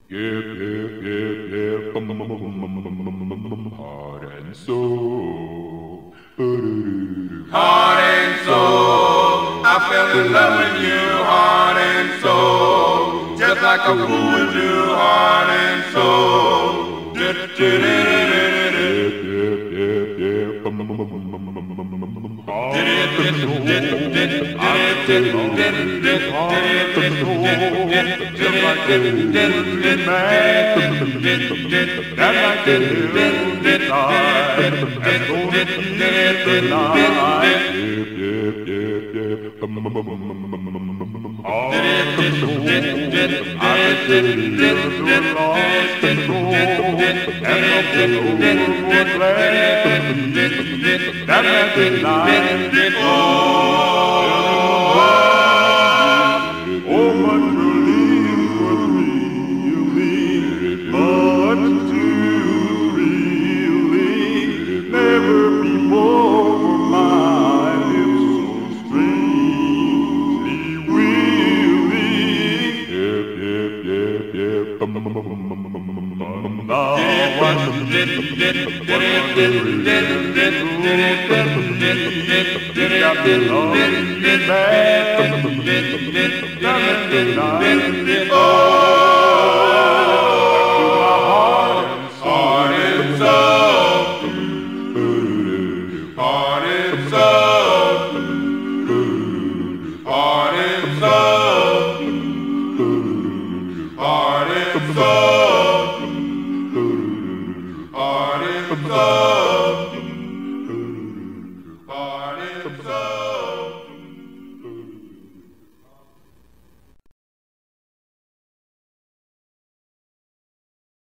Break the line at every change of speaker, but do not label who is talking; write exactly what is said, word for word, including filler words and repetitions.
Yep, yep, yep, yep. Bum, bum, bum, bum, bum, bum, bum, bum, bum, bum. Heart and soul.
Heart and soul, I fell in love with you, heart and soul, just like a fool would do, heart and soul.
Oh, much relief was really, much too really. Never before were my lips so strangely willing. Yep, yep, yep, yep. Bum, bum, bum, bum, bum, bum, bum, bum, bum. Now I
Heart and soul, heart and soul, heart and soul, heart and soul.